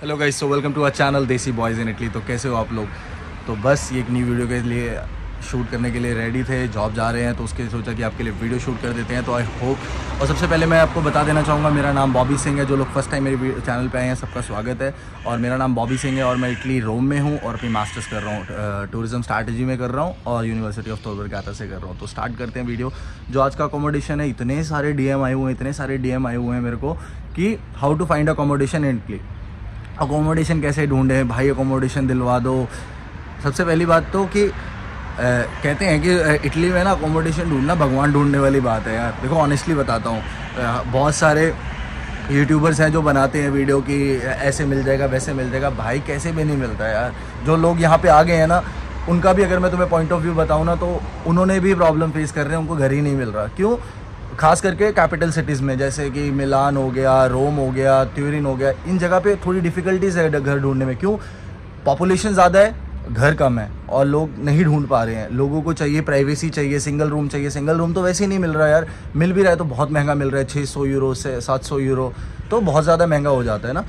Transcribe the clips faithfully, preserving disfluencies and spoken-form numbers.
Hello guys, so welcome to our channel Desi boys in Italy. तो कैसे हो आप लोग? तो बस ये एक न्यू वीडियो के लिए शूट करने के लिए रेडी थे, जॉब जा रहे हैं तो उसके सोचा कि आपके लिए वीडियो शूट कर देते हैं। तो आई होप, और सबसे पहले मैं आपको बता देना चाहूँगा, मेरा नाम बॉबी सिंह है। जो लोग फर्स्ट टाइम मेरे चैनल पे आए हैं सबका स्वागत है। और मेरा नाम बॉबी सिंह है और मैं इटली रोम में हूँ और अपनी मास्टर्स कर रहा हूँ, टूरिज्म स्ट्रैटेजी में कर रहा हूँ और यूनिवर्सिटी ऑफ tor Vergata से कर रहा हूँ। तो स्टार्ट करते हैं वीडियो। जो आज का अकोमोडेशन है, इतने सारे डी एम आए हुए हैं इतने सारे डी एम आए हुए हैं मेरे को कि how to find accommodation in Italy, accommodation कैसे ढूंढे भाई, अकोमोडेशन दिलवा दो। सबसे पहली बात तो कि आ, कहते हैं कि इटली में ना अकोमोडेशन ढूंढना भगवान ढूंढने वाली बात है यार। देखो ऑनेस्टली बताता हूँ, बहुत सारे यूट्यूबर्स हैं जो बनाते हैं वीडियो कि ऐसे मिल जाएगा वैसे मिल जाएगा, भाई कैसे भी नहीं मिलता यार। जो लोग यहाँ पे आ गए हैं ना, उनका भी अगर मैं तुम्हें पॉइंट ऑफ व्यू बताऊँ ना, तो उन्होंने भी प्रॉब्लम फेस कर रहे हैं, उनको घर ही नहीं मिल रहा। क्यों? खास करके कैपिटल सिटीज़ में, जैसे कि मिलान हो गया, रोम हो गया, ट्यूरिन हो गया, इन जगह पे थोड़ी डिफ़िकल्टीज़ है घर ढूंढने में। क्यों? पॉपुलेशन ज़्यादा है, घर कम है और लोग नहीं ढूंढ पा रहे हैं। लोगों को चाहिए प्राइवेसी, चाहिए सिंगल रूम चाहिए। सिंगल रूम तो वैसे ही नहीं मिल रहा यार, मिल भी रहा है तो बहुत महंगा मिल रहा है, छः सौ यूरो से सात सौ यूरो, तो बहुत ज़्यादा महंगा हो जाता है ना।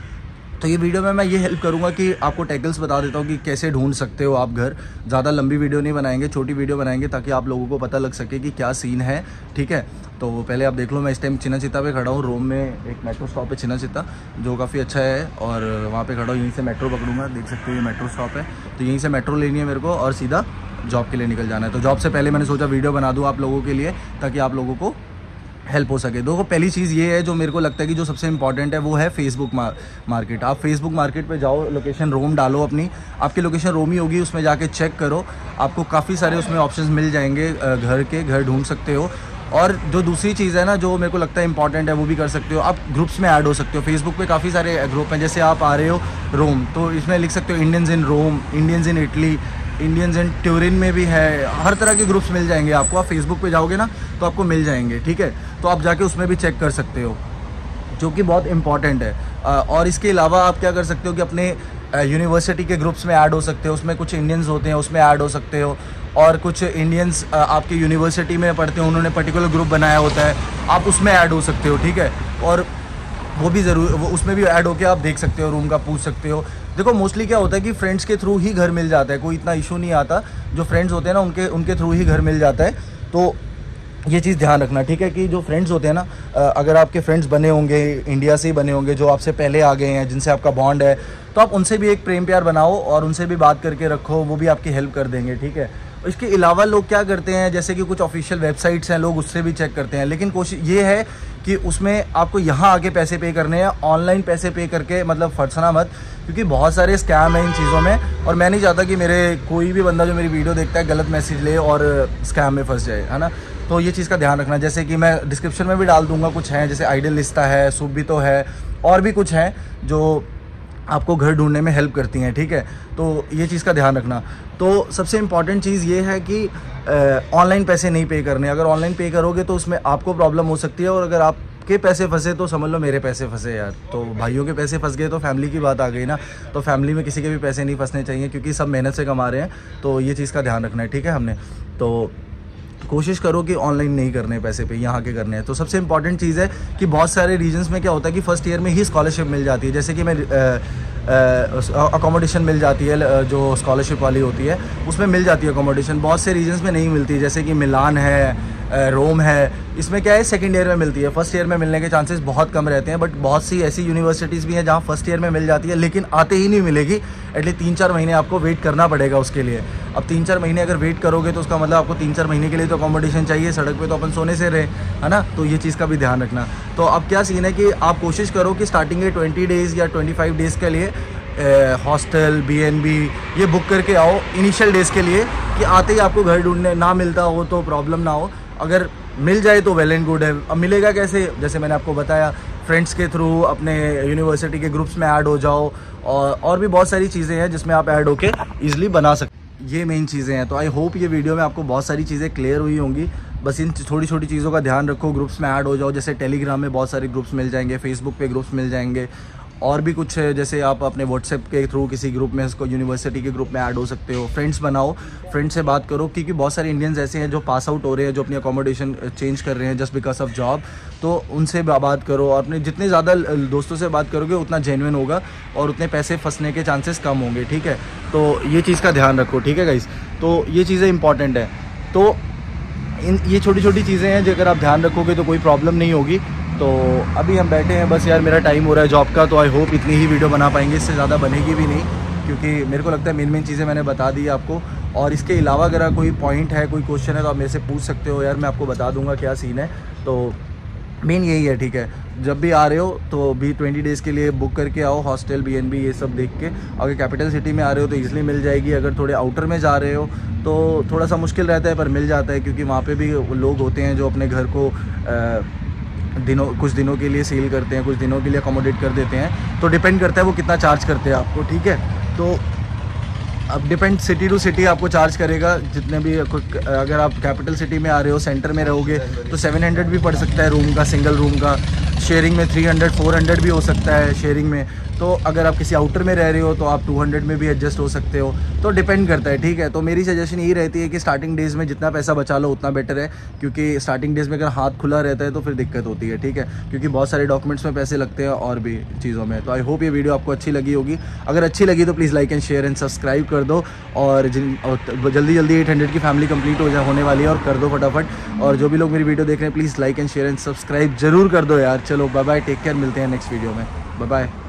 तो ये वीडियो में मैं ये हेल्प करूंगा कि आपको टैकल्स बता देता हूँ कि कैसे ढूंढ सकते हो आप घर। ज़्यादा लंबी वीडियो नहीं बनाएंगे, छोटी वीडियो बनाएंगे ताकि आप लोगों को पता लग सके कि क्या सीन है, ठीक है। तो पहले आप देख लो, मैं इस टाइम चिनाचित्ता पे खड़ा हूँ, रोम में एक मेट्रो स्टॉप है चिनाचित्ता, जो काफ़ी अच्छा है, और वहाँ पे खड़ा हूँ। यहीं से मेट्रो पकड़ूंगा, देख सकते हो ये मेट्रो स्टॉप है। तो यहीं से मेट्रो लेनी है मेरे को और सीधा जॉब के लिए निकल जाना है। तो जॉब से पहले मैंने सोचा वीडियो बना दूँ आप लोगों के लिए ताकि आप लोगों को हेल्प हो सके। देखो पहली चीज़ ये है जो मेरे को लगता है कि जो सबसे इंपॉर्टेंट है वो है फेसबुक मार्केट। आप फेसबुक मार्केट पे जाओ, लोकेशन रोम डालो अपनी, आपकी लोकेशन रोम ही होगी, उसमें जाके चेक करो, आपको काफ़ी सारे उसमें ऑप्शंस मिल जाएंगे घर के, घर ढूंढ सकते हो। और जो दूसरी चीज़ है ना, जो मेरे को लगता है इंपॉर्टेंट है, वो भी कर सकते हो, आप ग्रुप्स में ऐड हो सकते हो। फेसबुक पे काफ़ी सारे ग्रुप हैं, जैसे आप आ रहे हो रोम तो इसमें लिख सकते हो Indians in Rome, Indians in Italy, Indians in Turin में भी है, हर तरह के ग्रुप्स मिल जाएंगे आपको। आप फेसबुक पे जाओगे ना तो आपको मिल जाएंगे, ठीक है। तो आप जाके उसमें भी चेक कर सकते हो, जो कि बहुत इंपॉर्टेंट है। और इसके अलावा आप क्या कर सकते हो कि अपने यूनिवर्सिटी के ग्रुप्स में ऐड हो सकते हो, उसमें कुछ इंडियंस होते हैं उसमें ऐड हो सकते हो, और कुछ इंडियंस आपके यूनिवर्सिटी में पढ़ते हो, उन्होंने पर्टिकुलर ग्रुप बनाया होता है, आप उसमें ऐड हो सकते हो, ठीक है। और वो भी ज़रूर, वो उसमें भी ऐड होके आप देख सकते हो, रूम का पूछ सकते हो। देखो मोस्टली क्या होता है कि फ्रेंड्स के थ्रू ही घर मिल जाता है, कोई इतना इशू नहीं आता। जो फ्रेंड्स होते हैं ना, उनके उनके थ्रू ही घर मिल जाता है। तो ये चीज़ ध्यान रखना, ठीक है, कि जो फ्रेंड्स होते हैं ना, अगर आपके फ्रेंड्स बने होंगे इंडिया से ही बने होंगे, जो आपसे पहले आ गए हैं, जिनसे आपका बॉन्ड है, तो आप उनसे भी एक प्रेम प्यार बनाओ और उनसे भी बात करके रखो, वो भी आपकी हेल्प कर देंगे, ठीक है। इसके अलावा लोग क्या करते हैं, जैसे कि कुछ ऑफिशियल वेबसाइट्स हैं, लोग उससे भी चेक करते हैं, लेकिन कोशिश ये है कि उसमें आपको यहाँ आके पैसे पे करने हैं, ऑनलाइन पैसे पे करके मतलब फंसना मत, क्योंकि बहुत सारे स्कैम हैं इन चीज़ों में। और मैं नहीं चाहता कि मेरे कोई भी बंदा जो मेरी वीडियो देखता है गलत मैसेज ले और स्कैम में फंस जाए, है ना। तो ये चीज़ का ध्यान रखना। जैसे कि मैं डिस्क्रिप्शन में भी डाल दूँगा, कुछ हैं जैसे आइडियलिस्टा है, सुबितो है, और भी कुछ हैं जो आपको घर ढूंढने में हेल्प करती हैं, ठीक है। तो ये चीज़ का ध्यान रखना। तो सबसे इम्पॉर्टेंट चीज़ ये है कि ऑनलाइन पैसे नहीं पे करने। अगर ऑनलाइन पे करोगे तो उसमें आपको प्रॉब्लम हो सकती है, और अगर आपके पैसे फंसे तो समझ लो मेरे पैसे फंसे यार। तो भाइयों के पैसे फंस गए तो फैमिली की बात आ गई ना। तो फैमिली में किसी के भी पैसे नहीं फंसने चाहिए, क्योंकि सब मेहनत से कमा रहे हैं। तो ये चीज़ का ध्यान रखना है, ठीक है। हमने तो कोशिश करो कि ऑनलाइन नहीं करने पैसे पे, यहाँ के करने हैं। तो सबसे इंपॉर्टेंट चीज़ है कि बहुत सारे रीजन्स में क्या होता है कि फर्स्ट ईयर में ही स्कॉलरशिप मिल जाती है। जैसे कि मैं अकोमोडेशन मिल जाती है, जो स्कॉलरशिप वाली होती है उसमें मिल जाती है अकोमोडेशन। बहुत से रीजन्स में नहीं मिलती, जैसे कि मिलान है, रोम है, इसमें क्या है सेकंड ईयर में मिलती है। फर्स्ट ईयर में मिलने के चांसेस बहुत कम रहते हैं। बट बहुत सी ऐसी यूनिवर्सिटीज़ भी हैं जहाँ फर्स्ट ईयर में मिल जाती है, लेकिन आते ही नहीं मिलेगी। एटलीस्ट तीन चार महीने आपको वेट करना पड़ेगा उसके लिए। अब तीन चार महीने अगर वेट करोगे तो उसका मतलब आपको तीन चार महीने के लिए तो अकोमोडेशन चाहिए। सड़क पे तो अपन सोने से रहे, है ना। तो ये चीज़ का भी ध्यान रखना। तो अब क्या सीन है कि आप कोशिश करो कि स्टार्टिंग के ट्वेंटी डेज़ या ट्वेंटी फाइव डेज़ के लिए हॉस्टल, बी एन बी ये बुक करके आओ इनिशियल डेज़ के लिए, कि आते ही आपको घर ढूंढने ना मिलता हो तो प्रॉब्लम ना हो। अगर मिल जाए तो वेल एंड गुड है। अब मिलेगा कैसे, जैसे मैंने आपको बताया, फ्रेंड्स के थ्रू, अपने यूनिवर्सिटी के ग्रुप्स में ऐड हो जाओ, और और भी बहुत सारी चीज़ें हैं जिसमें आप ऐड होके ईजिली बना सकते। ये मेन चीज़ें हैं। तो आई होप ये वीडियो में आपको बहुत सारी चीज़ें क्लियर हुई होंगी। बस इन छोटी छोटी चीज़ों का ध्यान रखो, ग्रुप्स में ऐड हो जाओ। जैसे टेलीग्राम में बहुत सारे ग्रुप्स मिल जाएंगे, फेसबुक पे ग्रुप्स मिल जाएंगे, और भी कुछ है, जैसे आप अपने व्हाट्सएप के थ्रू किसी ग्रुप में, इसको यूनिवर्सिटी के ग्रुप में ऐड हो सकते हो, फ्रेंड्स बनाओ, फ्रेंड्स से बात करो, क्योंकि बहुत सारे इंडियंस ऐसे हैं जो पास आउट हो रहे हैं, जो अपनी अकोमोडेशन चेंज कर रहे हैं जस्ट बिकॉज ऑफ जॉब। तो उनसे बात करो, और अपने जितने ज़्यादा दोस्तों से बात करोगे उतना जेन्युइन होगा और उतने पैसे फंसने के चांसेस कम होंगे, ठीक है। तो ये चीज़ का ध्यान रखो, ठीक है गाइस। तो ये चीज़ें इंपॉर्टेंट है। तो इन ये छोटी छोटी चीज़ें हैं जो अगर आप ध्यान रखोगे तो कोई प्रॉब्लम नहीं होगी। तो अभी हम बैठे हैं, बस यार मेरा टाइम हो रहा है जॉब का, तो आई होप इतनी ही वीडियो बना पाएंगे, इससे ज़्यादा बनेगी भी नहीं, क्योंकि मेरे को लगता है मेन मेन चीज़ें मैंने बता दी आपको। और इसके अलावा अगर कोई पॉइंट है, कोई क्वेश्चन है, तो आप मेरे से पूछ सकते हो यार, मैं आपको बता दूंगा क्या सीन है। तो मेन यही है, ठीक है। जब भी आ रहे हो तो भी ट्वेंटी डेज़ के लिए बुक करके आओ, हॉस्टल बी एन बी ये सब देख के। अगर कैपिटल सिटी में आ रहे हो तो ईजिली मिल जाएगी, अगर थोड़े आउटर में जा रहे हो तो थोड़ा सा मुश्किल रहता है, पर मिल जाता है, क्योंकि वहाँ पे भी लोग होते हैं जो अपने घर को आ, दिनों कुछ दिनों के लिए सेल करते हैं, कुछ दिनों के लिए अकोमोडेट कर देते हैं। तो डिपेंड करता है वो कितना चार्ज करते हैं आपको, ठीक है। तो अब डिपेंड सिटी टू सिटी आपको चार्ज करेगा, जितने भी। अगर आप कैपिटल सिटी में आ रहे हो, सेंटर में रहोगे, तो सेवन हंड्रेड भी पड़ सकता है रूम का, सिंगल रूम का। शेयरिंग में थ्री हंड्रेड फोर हंड्रेड भी हो सकता है शेयरिंग में। तो अगर आप किसी आउटर में रह रहे हो तो आप टू हंड्रेड में भी एडजस्ट हो सकते हो। तो डिपेंड करता है, ठीक है। तो मेरी सजेशन यही रहती है कि स्टार्टिंग डेज़ में जितना पैसा बचा लो उतना बेटर है, क्योंकि स्टार्टिंग डेज़ में अगर हाथ खुला रहता है तो फिर दिक्कत होती है, ठीक है, क्योंकि बहुत सारे डॉक्यूमेंट्स में पैसे लगते हैं और भी चीज़ों में। तो आई होप ये वीडियो आपको अच्छी लगी होगी। अगर अच्छी लगी तो please like and share and subscribe कर दो, और जिन और जल्दी जल्दी एट हंड्रेड की फैमिली कंप्लीट हो जाए होने वाली है, और कर दो फटाफट। और जो भी लोग मेरी वीडियो देख रहे हैं please like and share and subscribe जरूर कर दो यार। चलो बाय बाय, टेक केयर, मिलते हैं नेक्स्ट वीडियो में, बाय बाय।